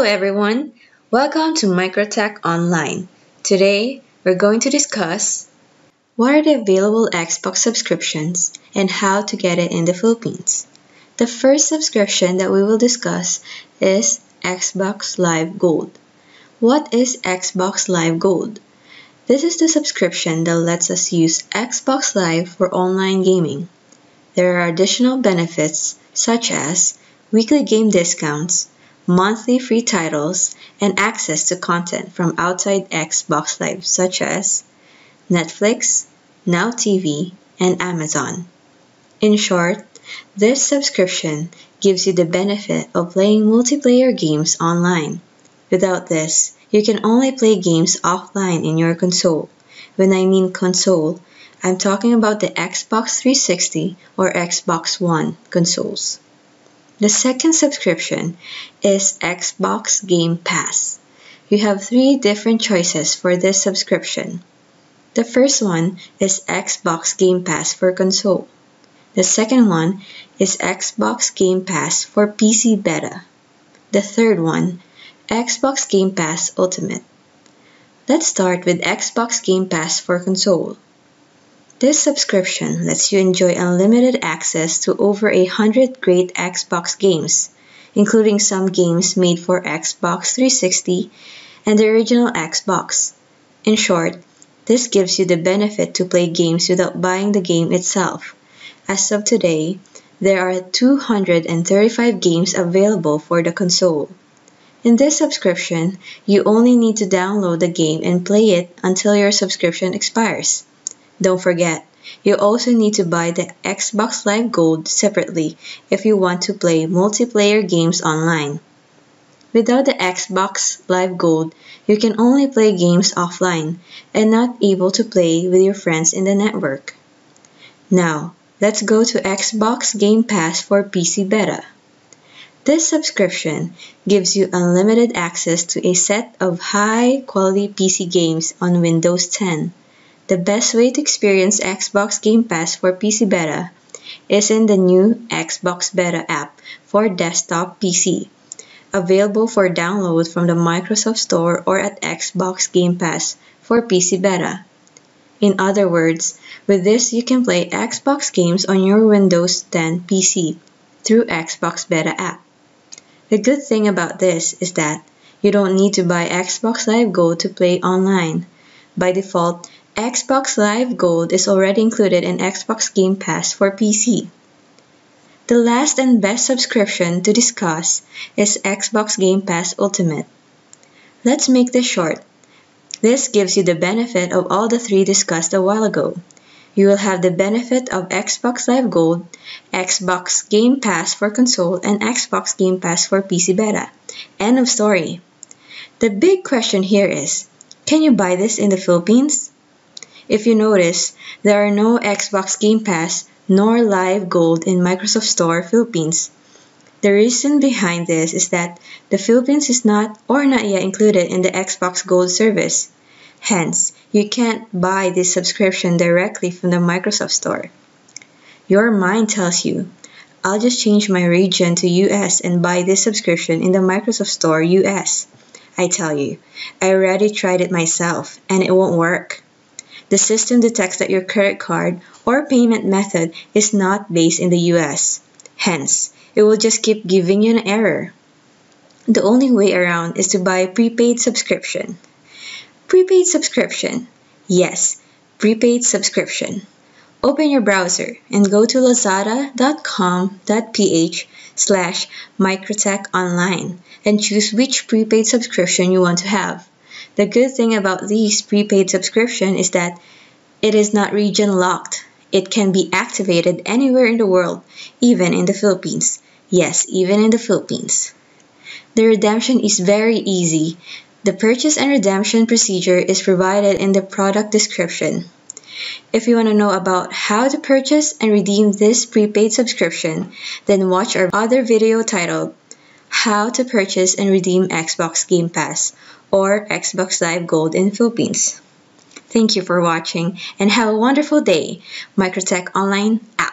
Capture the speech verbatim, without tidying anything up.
everyone, welcome to Microtech Online. Today we're going to discuss what are the available Xbox subscriptions and how to get it in the Philippines. The first subscription that we will discuss is Xbox Live Gold. What is Xbox Live Gold? This is the subscription that lets us use Xbox Live for online gaming. There are additional benefits such as weekly game discounts, monthly free titles, and access to content from outside Xbox Live such as Netflix, Now T V, and Amazon. In short, this subscription gives you the benefit of playing multiplayer games online. Without this, you can only play games offline in your console. When I mean console, I'm talking about the Xbox three sixty or Xbox One consoles. The second subscription is Xbox Game Pass. You have three different choices for this subscription. The first one is Xbox Game Pass for console. The second one is Xbox Game Pass for P C Beta. The third one, Xbox Game Pass Ultimate. Let's start with Xbox Game Pass for console. This subscription lets you enjoy unlimited access to over a hundred great Xbox games, including some games made for Xbox three sixty and the original Xbox. In short, this gives you the benefit to play games without buying the game itself. As of today, there are two hundred thirty-five games available for the console. In this subscription, you only need to download the game and play it until your subscription expires. Don't forget, you also need to buy the Xbox Live Gold separately if you want to play multiplayer games online. Without the Xbox Live Gold, you can only play games offline and not able to play with your friends in the network. Now, let's go to Xbox Game Pass for P C Beta. This subscription gives you unlimited access to a set of high-quality P C games on Windows ten. The best way to experience Xbox Game Pass for P C Beta is in the new Xbox Beta app for desktop P C, available for download from the Microsoft Store or at Xbox Game Pass for P C Beta. In other words, with this you can play Xbox games on your Windows ten P C through Xbox Beta app. The good thing about this is that you don't need to buy Xbox Live Gold to play online. By default, Xbox Live Gold is already included in Xbox Game Pass for P C. The last and best subscription to discuss is Xbox Game Pass Ultimate. Let's make this short. This gives you the benefit of all the three discussed a while ago. You will have the benefit of Xbox Live Gold, Xbox Game Pass for console, and Xbox Game Pass for P C Beta. End of story. The big question here is, can you buy this in the Philippines? If you notice, there are no Xbox Game Pass nor Live Gold in Microsoft Store Philippines. The reason behind this is that the Philippines is not or not yet included in the Xbox Gold service. Hence, you can't buy this subscription directly from the Microsoft Store. Your mind tells you, I'll just change my region to U S and buy this subscription in the Microsoft Store U S. I tell you, I already tried it myself and it won't work. The system detects that your credit card or payment method is not based in the U S. Hence, it will just keep giving you an error. The only way around is to buy a prepaid subscription. Prepaid subscription. Yes, prepaid subscription. Open your browser and go to lazada dot com dot p h slash microtech online and choose which prepaid subscription you want to have. The good thing about these prepaid subscription is that it is not region locked. It can be activated anywhere in the world, even in the Philippines. Yes, even in the Philippines. The redemption is very easy. The purchase and redemption procedure is provided in the product description. If you want to know about how to purchase and redeem this prepaid subscription, then watch our other video titled How to Purchase and Redeem Xbox Game Pass or Xbox Live Gold in Philippines. Thank you for watching and have a wonderful day. Microtech Online out.